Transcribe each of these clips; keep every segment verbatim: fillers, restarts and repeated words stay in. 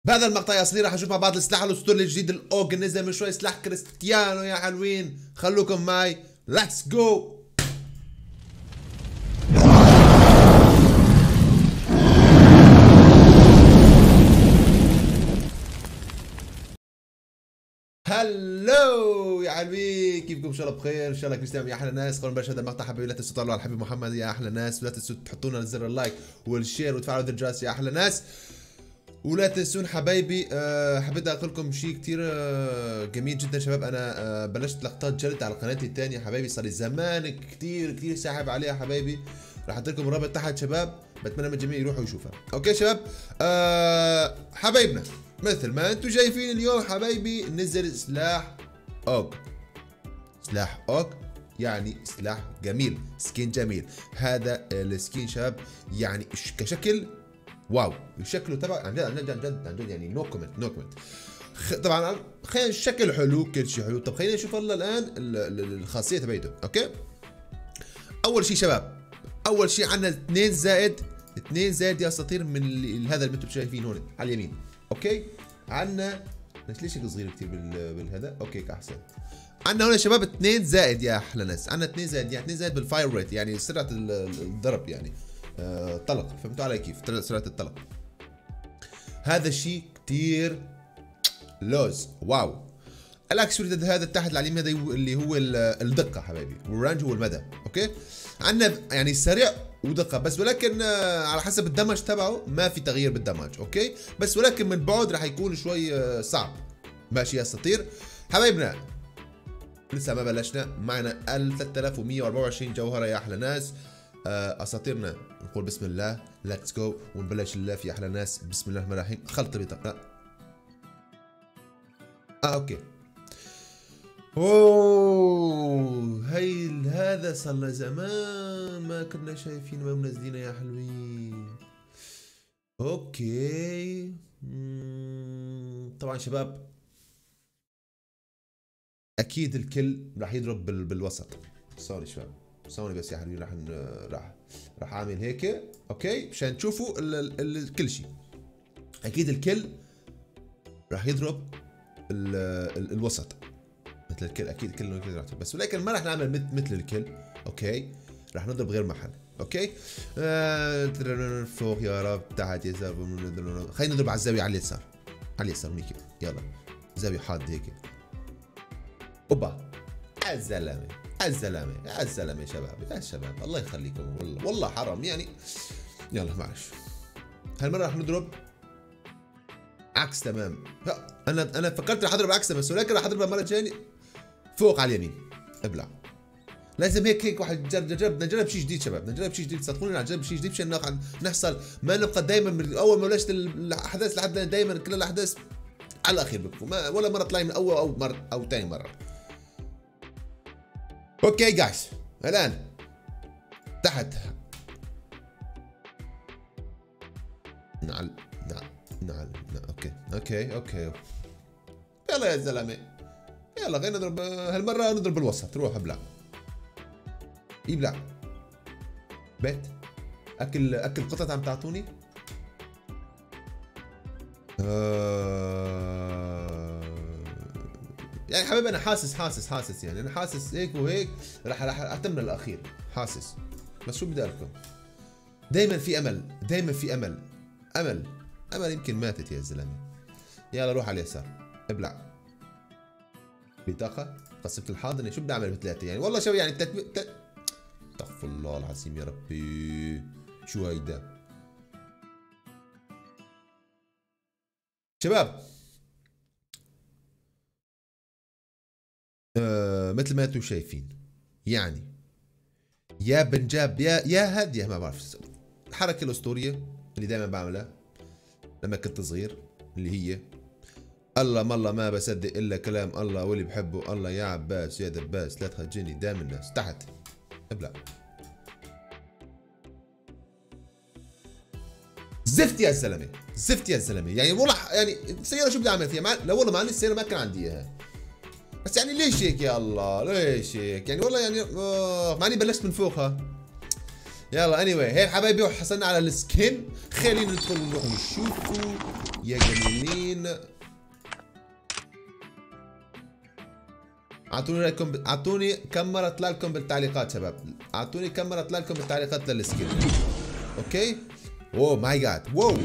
بهذا المقطع يا صديقي راح نشوف مع بعض السلاح الاسطوري الجديد الاوج، نزل من شوي سلاح كريستيانو يا حلوين، خلوكم معي. ليتس جو. هلو يا حبيبي، كيفكم؟ ان شاء الله بخير، ان شاء الله كريستيانو يا احلى ناس. قبل ما نبلش هذا المقطع حبيبي لا تنسوا تطلعوا على الحبيب محمد يا احلى ناس، ولا تنسوا تحطوا لنا زر اللايك والشير وتفعلوا زر الجرس يا احلى ناس. ولا تنسون حبايبي، أه حبيت اقول لكم شيء كثير أه جميل جدا شباب. انا أه بلشت لقطات جلد على قناتي الثانيه حبايبي، صار لي زمان كثير كثير ساحب عليها حبايبي. راح احط لكم الرابط تحت شباب، بتمنى من الجميع يروحوا يشوفها. اوكي شباب، أه حبايبنا مثل ما انتم شايفين اليوم حبايبي نزل سلاح اوج. سلاح اوج يعني سلاح جميل، سكين جميل. هذا السكين شباب يعني كشكل واو، شكله تبع عن جد عن جد عن جد عن جد يعني نو كومنت نو كومنت. طبعا خلينا الشكل حلو، كل شيء حلو. طب خلينا نشوف الله الان الخاصيه تبعته. اوكي، اول شيء شباب، اول شيء عندنا اثنين زائد اثنين زائد يا اساطير من هذا اللي انتم شايفين هون على اليمين. اوكي، عندنا ليش هيك صغير كثير بالهذا؟ اوكي احسن. عندنا هون يا شباب اثنين زائد يا احلى ناس، عندنا اثنين زائد يعني اثنين زائد بالفاير ريت، يعني سرعه الضرب يعني آه طلق. فهمتوا علي كيف؟ سرعه الطلق. هذا الشيء كثير لوز واو. الاكسوري هذا تحت على اليمين هذا اللي هو الدقه حبايبي، والرانج هو المدى. اوكي، عندنا يعني سريع ودقه بس، ولكن آه على حسب الدمج تبعه ما في تغيير بالدمج. اوكي، بس ولكن من بعد راح يكون شوي آه صعب. ماشي يا اساطير حبايبنا، لسه ما بلشنا. معنا ثلاثة آلاف ومئة وأربعة وعشرين جوهره يا احلى ناس. آه اساطيرنا نقول بسم الله، ليتس جو ونبلش الله يا احلى ناس. بسم الله الرحمن الرحيم. خلط البطاقه. لا اه اوكي. اوه هي هذا صار له زمان ما كنا شايفين ما منزلينه يا حلوين. اوكي مم. طبعا شباب اكيد الكل راح يضرب بال... بالوسط. سوري شباب، ثواني بس يا حبيبي، راح راح راح اعمل هيك. اوكي مشان تشوفوا ال... ال... ال... كل شيء. اكيد الكل راح يضرب ال... ال... الوسط مثل الكل. اكيد الكل الكل راح يضرب، بس ولكن ما راح نعمل مثل مثل الكل. اوكي راح نضرب غير محل. اوكي آه... فوق يا رب، تحت يا زلمه. خلينا نضرب على الزاويه على اليسار، على اليسار هيك. يلا زاويه حاده هيك. اوبا الزلمه الزلمه الزلمه يا شباب يا شباب الله يخليكم، والله والله حرام يعني. يلا معلش، هالمره راح نضرب عكس تمام. انا انا فكرت راح اضرب عكس بس، ولكن راح اضربها مره ثانيه فوق على اليمين. ابلع، لازم هيك هيك واحد جرب جرب. بدنا نجرب شيء جديد شباب، بدنا نجرب شيء جديد، صدقوني بدنا نجرب شيء جديد مشان نحصل ما نبقى دائما من اول ما بلشت الاحداث لحد دائما كل الاحداث على الاخير بكفوا، ما ولا مره طلعنا من اول او مره او ثاني مره. اوكي جايز، الان تحت نعل نعل نعل اوكي اوكي اوكي يلا يا زلمه، يلا خلينا نضرب هالمره، نضرب بالوسط. روح ابلع يبلع بيت. اكل اكل قطط عم تعطوني. آه... يعني حبيبي انا حاسس حاسس حاسس يعني انا حاسس هيك وهيك راح راح اعتمد الاخير، حاسس. بس شو بدي اقول لكم، دائما في امل، دائما في امل امل امل. يمكن ماتت يا زلمه. يلا روح على اليسار ابلع. بطاقه قسمت الحاضنه. شو بدي اعمل بثلاثه يعني؟ والله شو يعني التتم... ت... استغفر الله العظيم يا ربي، شو هيدا شباب؟ آه مثل ما انتم شايفين يعني يا بنجاب يا يا هاديه، ما بعرف الحركه الاسطوريه اللي دائما بعملها لما كنت صغير، اللي هي الله مالله ما بصدق الا كلام الله واللي بحبه الله يا عباس يا دباس لا تخجلني قدام الناس. تحت ابلع زفت يا زلمه، زفت يا زلمه يعني والله. يعني السياره شو بدي اعمل فيها؟ مع... لا والله مع السياره ما كان عندي اياها، بس يعني ليش هيك يا الله؟ ليش هيك يعني؟ والله يعني آه معني بلشت من فوقها. يلا اني anyway هيك حبايبي حصلنا على السكين. خلينا ندخل نروح نشوفوا يا جميلين. اعطوني رايكم ب... اعطوني كم مره طلع لكم بالتعليقات شباب، اعطوني كم مره طلع لكم بالتعليقات للسكيل. اوكي. اوه ماي جاد. واو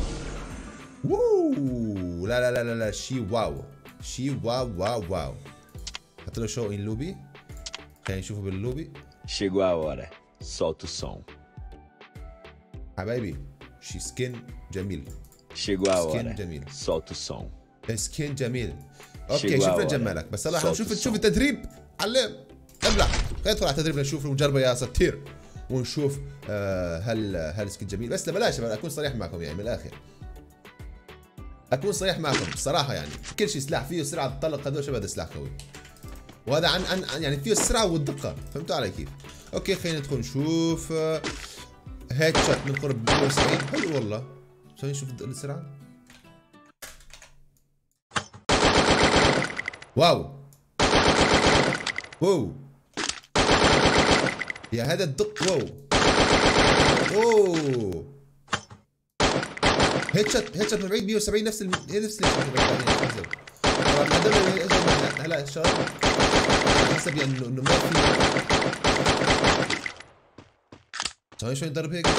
واو. لا لا لا لا لا شي واو شي واو واو واو. حط له شو ان لوبي. خلينا نشوفه باللوبي. Chegou a hora. Solta o som. حبايبي شي سكين جميل. Chegou a hora. سكين جميل. Solta o som. سكين جميل. اوكي شفنا جمالك بس هلا حنشوف نشوف التدريب. علم ابلع. خلينا ندخل على التدريب نشوف ونجربه يا ستير ونشوف آه هل هل سكين جميل. بس لا بلاش اكون صريح معكم يعني من الاخر. اكون صريح معكم الصراحه يعني كل شيء سلاح فيه سرعه تطلق هذول شباب سلاح قوي. وهذا عن عن يعني فيه السرعه والدقه. فهمتوا علي كيف؟ اوكي خلينا ندخل نشوف آه هيك شوت من قرب مية وسبعين. حلو والله. خلينا نشوف السرعه. واو واو يا هذا الدق. واو اوه هيد شوت هيد شوت من بعيد مية وسبعين نفس ال... نفس اللي هلا الشباب حسب يعني انه ما في. ثواني شوي نضرب هيك.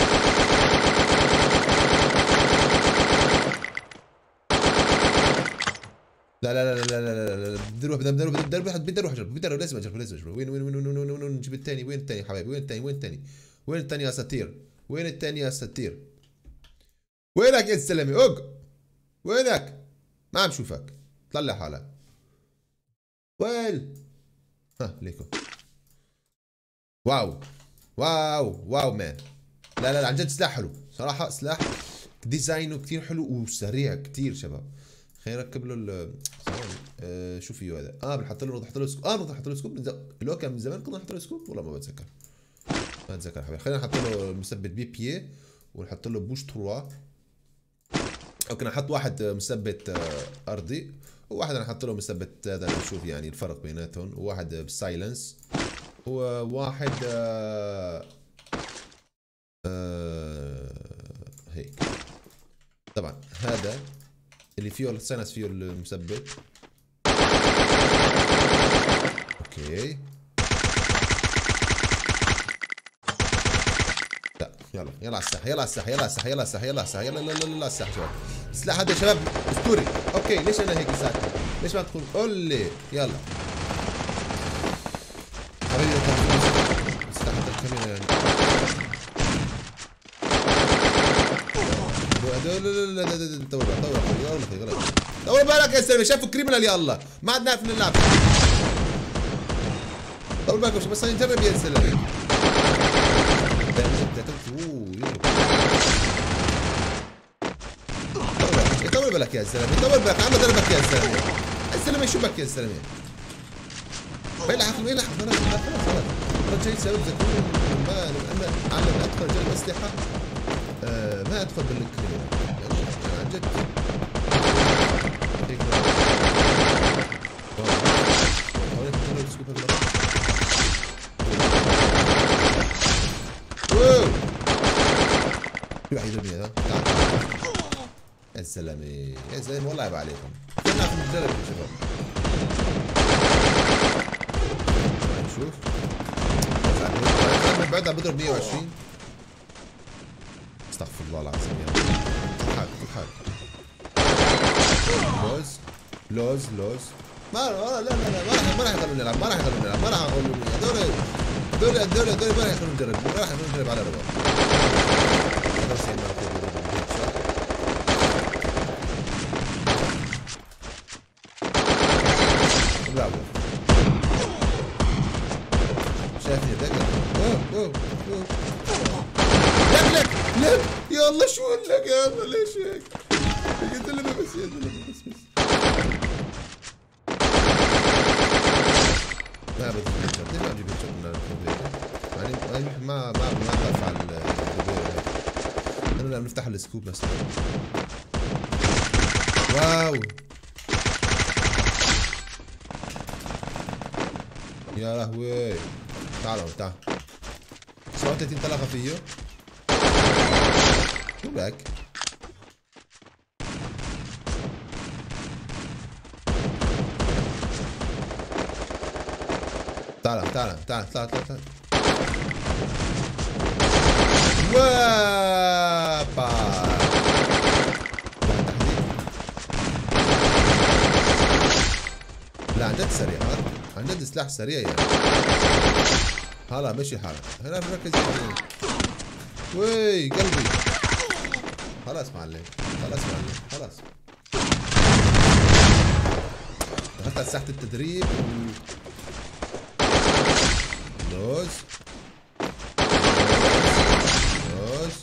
لا لا لا لا لا لا لا بدي اروح بدي اروح بدي اروح بدي اروح اجرب بدي اروح لازم اجرب لازم اجرب. وين وين وين وين وين وين نجيب الثاني. وين الثاني حبايبي؟ وين الثاني؟ وين الثاني؟ وين الثاني يا ستير؟ وين الثاني يا ستير؟ وينك يا الزلمه؟ اوق وينك؟ ما عم شوفك. طلع حالك. وين؟ ها ليكو. واو واو واو مان. لا لا لا عن جد سلاح حلو صراحه. سلاح ديزاينه كثير حلو وسريع كثير شباب. خلينا نركب له ال ثواني آه شو فيه هذا؟ اه بنحط له نحط له سكوب. اه نحط له سكوب. لو كان من زمان كنا نحط له سكوب والله ما بتذكر. ما اتذكر حبيبي. خلينا نحط له مثبت بي بي ونحط له بوش ثلاثة. اوكي نحط واحد مثبت آه ارضي وواحد نحط له مثبت هذا نشوف يعني الفرق بيناتهم. وواحد بالسايلنس وواحد آه آه هيك. طبعا هذا اللي فيه السايلنس فيه المثبت. اوكي لا يلا يلا على الساحه يلا على الساحه يلا على الساحه يلا على الساحه يلا على الساحه يلا لا لا لا على الساحه شباب. السلاح هذا شباب اسطوري. اوكي ليش انا هيك ساكت؟ ليش ما تكون قول لي يلا حبيبي. استحت الكاميرا يعني. لا لا لا لا دور دور دور دور دور بالك يا سلمي. شافوا كريمنال يا الله ما عاد نعرف نلعب. دور بالك بس نجرب يا سلمي. طول بالك يا زلمه طول بالك. عم ضربك يا زلمه. الزلمه شو بك يا زلمه؟ ما يلحق ما يلحق خلاص خلاص خلاص. رجعي سبب زكوني ما انا علم ادخل جل الاسلحه آه ما ادخل بالكريمنال يعني عن جد. شو راح يضربني هذا؟ تعال يا زلمه يا زلمه والله عيب عليكم. خلينا نجرب يا شباب. نشوف من بعدها بضرب مية وعشرين. استغفر الله العظيم يا رب. الحق الحق لوز لوز لوز. ما لا لا لا ما راح ما راح يخلوني نلعب. ما راح يخلوني نلعب. ما راح اقول لهم هذول هذول هذول هذول ما راح يخلوني نجرب. ما راح يخلوني نجرب على ربع. برافو. شايفني دقق. اوه اوه اوه لك لك لك يا الله شو لك يا الله ليش هيك؟ قلت له بس يا زلمه بس بس. ما بدي ليش ما اجيب هيك من الكمبيوتر؟ يعني ما ما ما اخاف على الكمبيوتر. انا لما نفتح السكوب مثلا. واو يا لهوي. تعالوا تعال. سبعة وثلاثين طلقة فيه. شو بك؟ تعال تعال تعال تعال تعال وابا لا عن جد سريع هذا، عن جد سلاح سريع يعني. هلا مشي حالك هنا مركز. وي قلبي خلاص معلم، خلاص معلم، خلاص دخلت على ساحة التدريب و... لوز لوز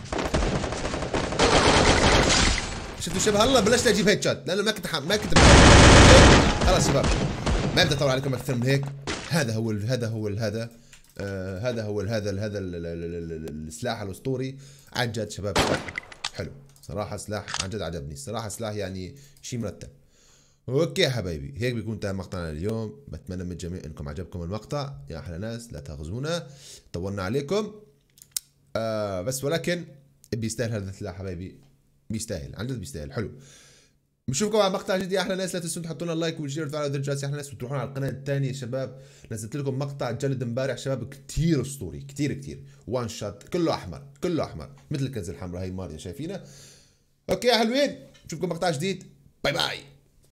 شفتوا شباب هلا بلشت اجيب هيك شات لانه ما كنت حام... ما كنت خلاص شباب ما بدي اطول عليكم اكثر من هيك. هذا هو ال... هذا هو ال... هذا آه هذا هو ال... هذا ال... هذا ال... ال... ال... السلاح الاسطوري عن جد شباب. سلاح حلو صراحه، سلاح عن جد عجبني الصراحه، سلاح يعني شيء مرتب. اوكي يا حبايبي هيك بيكون انتهى مقطعنا اليوم. بتمنى من الجميع انكم عجبكم المقطع. يا احلى ناس لا تاخذونا طولنا عليكم آه بس ولكن بيستاهل هذا السلاح حبايبي، بيستاهل عن جد بيستاهل. حلو بنشوفكم على مقطع جديد يا احلى ناس. لا تنسوا تحطوا لنا لايك والشير وتفعلوا زر الجرس يا احلى ناس، وتروحون على القناه الثانيه يا شباب. نزلت لكم مقطع جلد امبارح شباب كثير اسطوري، كثير كثير وان شوت، كله احمر كله احمر مثل الكنز الحمراء هي ماريا شايفينها. اوكي يا حلوين نشوفكم مقطع جديد. باي باي.